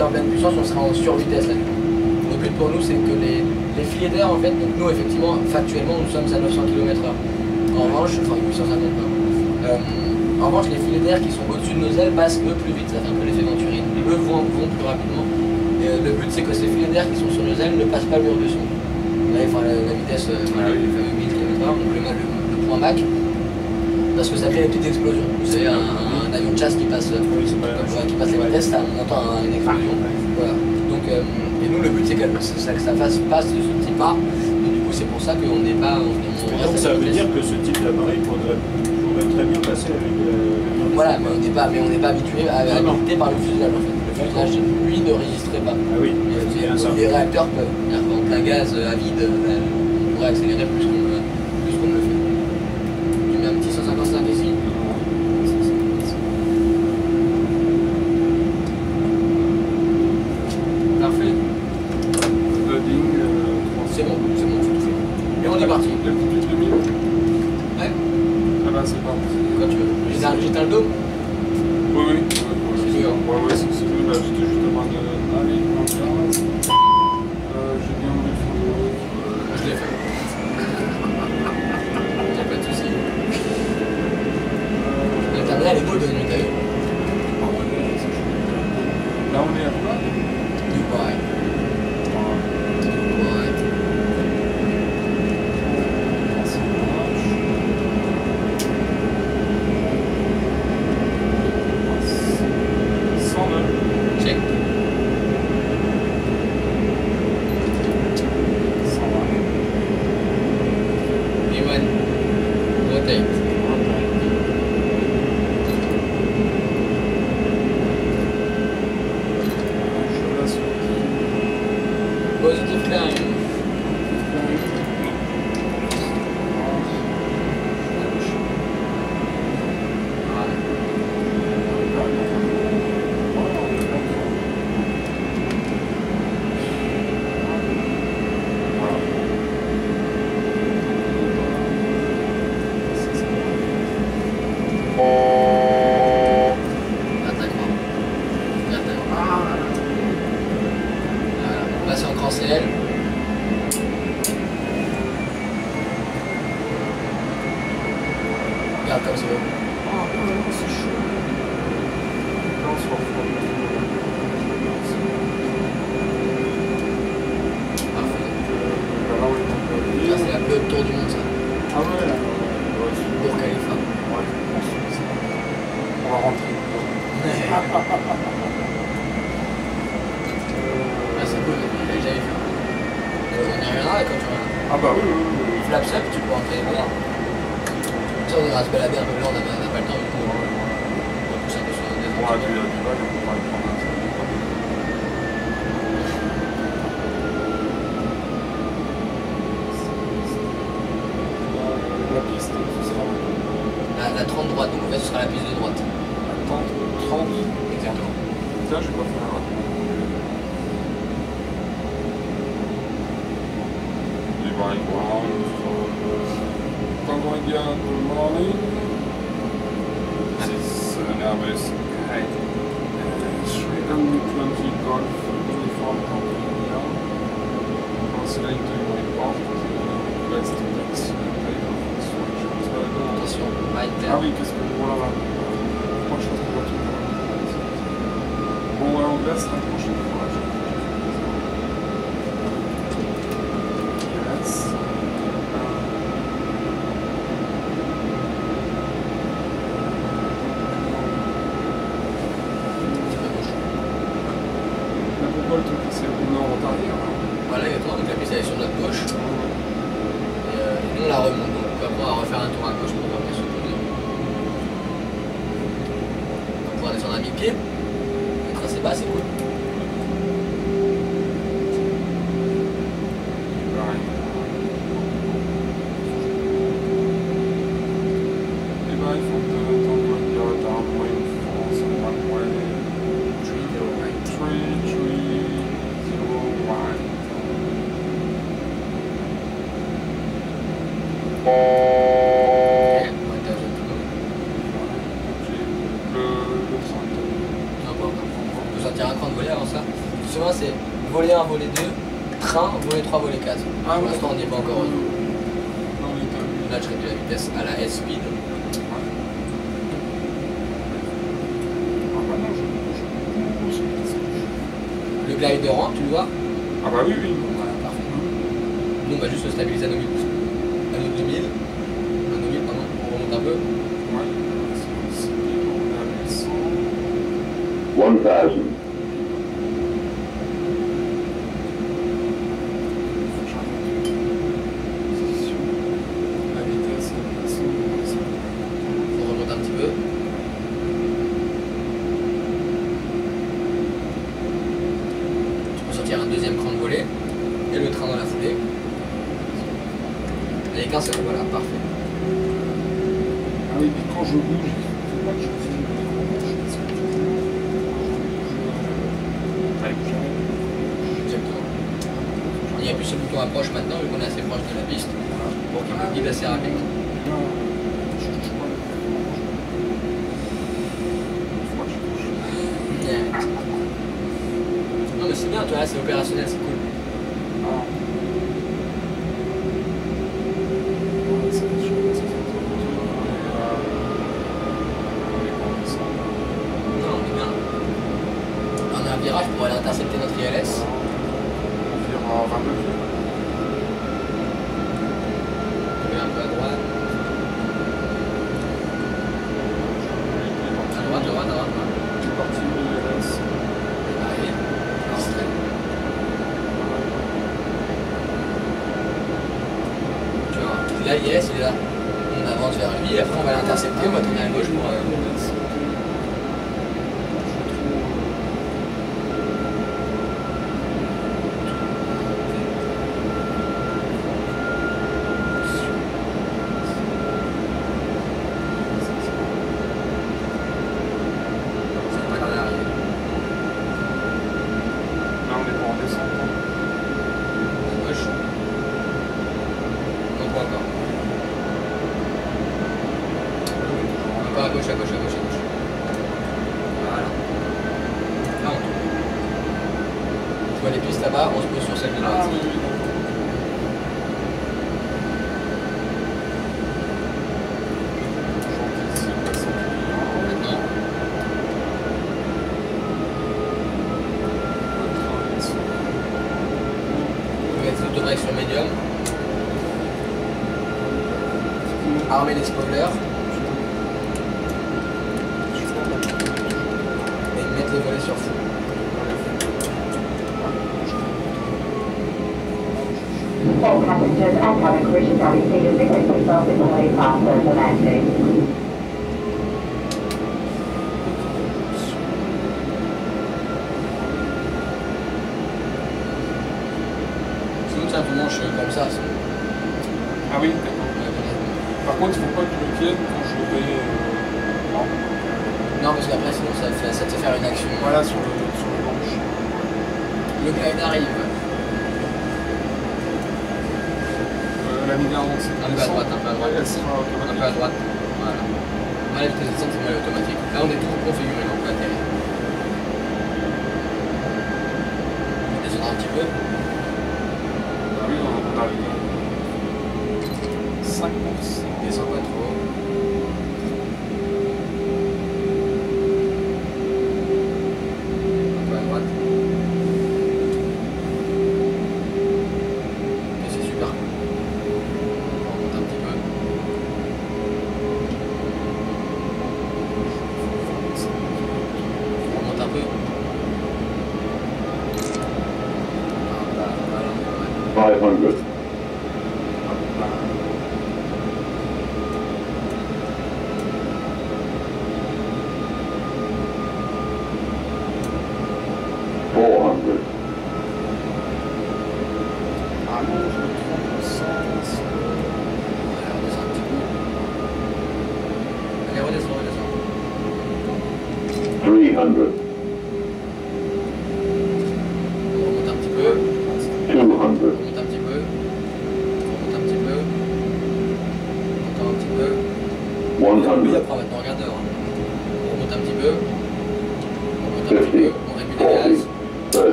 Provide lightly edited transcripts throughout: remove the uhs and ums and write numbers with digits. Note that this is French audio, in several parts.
était en pleine puissance, on sera en survitesse là. Le but pour nous, c'est que les filets d'air, en fait, donc nous, effectivement, factuellement, nous sommes à 900 km/h. En revanche, enfin 850 en revanche, les filets d'air qui sont au-dessus de nos ailes passent eux plus vite, ça fait un peu l'effet Venturine. Eux vont plus rapidement. Et le but, c'est que ces filets d'air qui sont sur nos ailes ne passent pas le mur de son. Là, enfin, la vitesse, le fameux 1000 km/h, donc le point Mach, parce que ça crée des petites explosions. Vous savez, un avion de chasse qui passe, qui passe les vitesses, on entend une explosion. Voilà. Donc, et nous, le but, c'est que ça passe ce petit pas. Et du coup, c'est pour ça qu'on n'est pas. Donc, ça veut dire que ce type d'appareil pourrait très bien passer avec voilà, mais on n'est pas habitué à habilité par le fuselage en fait. Le fuselage, lui, ne résisterait pas. Ah oui, les réacteurs peuvent. En plein gaz à vide, on pourrait accélérer plus qu'on ne le fait. Tu mets un petit 155 ici. Parfait. Loading, c'est bon, c'est tout fait. Et on est parti. L'altitude 2000. Ouais. Ah bah c'est parti. Quand tu veux. J'éteins le dos. Oui, oui. C'est mieux. Ouais, c'est mieux. Là, j'étais juste en train de. Allez, on regarde. J'ai bien enlevé le fond de l'eau. Je l'ai fait. Y'a pas de soucis. La caméra elle est beau de nuit, t'as vu? Là, on est à quoi? Dubaï. Check. Even rotate. Positive climb. Là c'est encore CL. Regarde comme c'est beau. C'est chaud. Là, on se refroid. Parfait. Là, on est encore. Ça c'est la plus haute tour du monde ça. Ah ouais, là. Pour Khalifa. Ouais, on va rentrer. Ah c'est cool, j'avais jamais fait. On y reviendra quand tu reviendras. Ah bah oui. Flaps up, tu peux rentrer voir. Ça on ira se balader un peu là, on n'a pas le temps du coup. On pousse un peu sur des On va du bac, on pourra le prendre un peu. La piste, ce sera la 30 droite, donc en fait ce sera la piste de droite. 30. Exactement. Tiens, je vais pas faire un rapide. Divine ground. Congregant, good morning. This is Airbus Kite 320 Golf Uniform Company. Considering to report west taxi takeoff instructions. Attention, right Ah there. oui, qu'est-ce que voilà là. Moi je pense qu'on va tout faire. Bon, ouais, on laisse la prochaine fois. Yes. Là, pourquoi le truc c'est au nord en arrière là? Voilà, exactement, donc la piste elle est sur notre gauche. Et nous on la remonte, donc après on va refaire un tour à gauche pour voir bien se poser. On va pouvoir descendre à mi-pied. Le tracé bas, c'est cool. Et ben, il faut que tu envoies downwind France runway 3301. Ok, on va étager tout le Le 30. monde. On peut sortir un cran de avant ça. Souvent c'est volet 1, volet 2, train, volet 3, volet 4. Ah, Pour ouais. l'instant on n'y est pas encore. Non, on est à Là je réduis la vitesse à la S-Speed. Ah bah non, je Le gliderant, tu le vois? Ah bah oui, oui. Voilà, parfait. Nous on va juste le stabiliser à nos 1000. À nos 2000. À nos 1000, pardon, on remonte un peu. Ouais. On a 1100. 1,000. La vitesse, On remonte un petit peu. Tu peux sortir un deuxième cran de volet et le train dans la foulée. Avec qu'un seul, voilà, parfait. Ah oui, mais quand je bouge, il faut pas que je fasse une bouge parce que du coup, Exactement. Il n'y a plus ce bouton approche maintenant, vu qu'on est assez proche de la piste, pour qu'il me guide assez rapidement. là, je touche pas le faut pas que je touche. Non mais c'est bien, toi là c'est opérationnel, c'est cool. Ah. Non, on est bien. On a un virage pour aller intercepter notre ILS. On vire à 20 degrés. On met un peu à droite. À droite, à droite, à droite. Je suis parti au ILS. Arrivé. Extrait. Tu vois, là l'ILS il est là. On avance vers lui, après on va l'intercepter, on va tourner à gauche pour... C'est pas grave d'arriver. Là, on est pas en descente. À gauche. Non, pas encore. Encore à gauche, à gauche, à gauche, à gauche. Voilà. Là, on tourne. Tu vois les pistes là-bas, on se pose sur celle de droite. Ah oui, oui, d'accord. J'anticipe la 100 clients. Maintenant, on va mettre l'autobreak sur médium. Armer les spoilers et mettre les volets sur fou. All passengers and cabin crew should now be seated because yourself is already faster than landing. Sinon, tiens, tu manches comme ça. Ah oui, d'accord. Par contre, il ne faut pas que je me tienne quand je vais. Non. Non, parce qu'après, sinon, ça te fait faire une action. Voilà, sur le manche. Le glide arrive. La ligne avance. Un peu à droite, un peu à droite. Elle sera Un peu à automatique. droite. Voilà. Moi, la vitesse de descente, c'est moi automatique. Là, on est tout configuré, donc on peut atterrir. On va descendre un petit peu. Ah oui, on arrive à 5%. Descends pas trop. Un peu à droite. Et c'est super cool. On remonte un petit peu. On remonte un peu. Ah, voilà, 500. Ah non, je me trompe au sens. Allez, redescends un petit peu. Allez, redescends, redescends. 300. On remonte un petit peu. 200. On remonte un petit peu. On remonte un petit peu. Encore un petit peu. Oui, 100. après, on va être en regardeur. On remonte un petit peu. On remonte un petit peu. On réduit les gaz.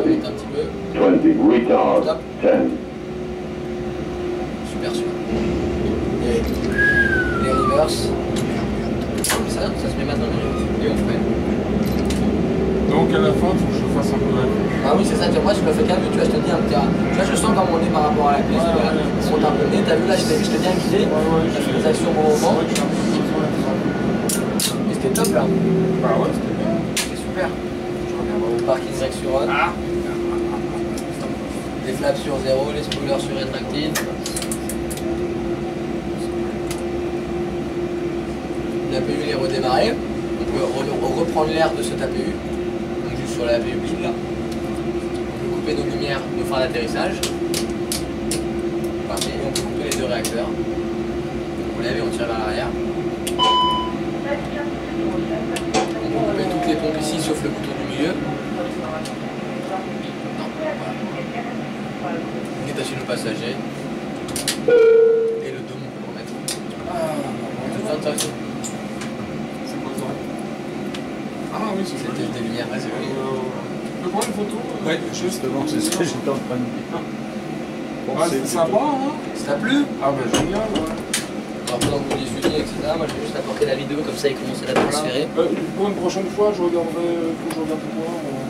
vite un petit peu. 20 retard. Top. 10. Super sûr. Et les reverse. Ça se met maintenant. Et on freine. Donc à la fin, il faut que je fasse un peu la vue. Ah oui, c'est ça, moi je le fais qu'à vue, tu vois, je te dis un petit. Tu vois, je sens comme on est par rapport à la piste, voilà. On monte un peu le nez, t'as vu là, je t'ai bien guidé, t'as fait des actions au bon moment. Et c'était top là. Bah ouais, c'était bien. C'était super. Je reviens au parking direct sur on. Les flaps sur 0, les spoilers sur rétractile. L'APU il est redémarré. On peut reprendre l'air de cet APU. Donc juste sur l'APU build là. On peut couper nos lumières, nos phares d'atterrissage. Parfait. Et on peut couper les deux réacteurs. On lève et on tire vers l'arrière. On peut couper toutes les pompes ici sauf le bouton du milieu. Non, voilà. Détacher le passager. Et le dôme on peut le remettre. Tout intéressant. C'est quoi ça? Ah oui, c'est C'était des lumières. Tu peux prendre une photo? Ouais, justement, c'est ce que j'étais en train de dire. Ah, c'est sympa, hein? Ça t'a plu? Ah bah génial, ouais. Alors pendant que vous discutiez, etc., moi je vais juste apporter la vidéo, comme ça il commence à la transférer. Pour une prochaine fois, je regarderai, faut que je regarde quoi.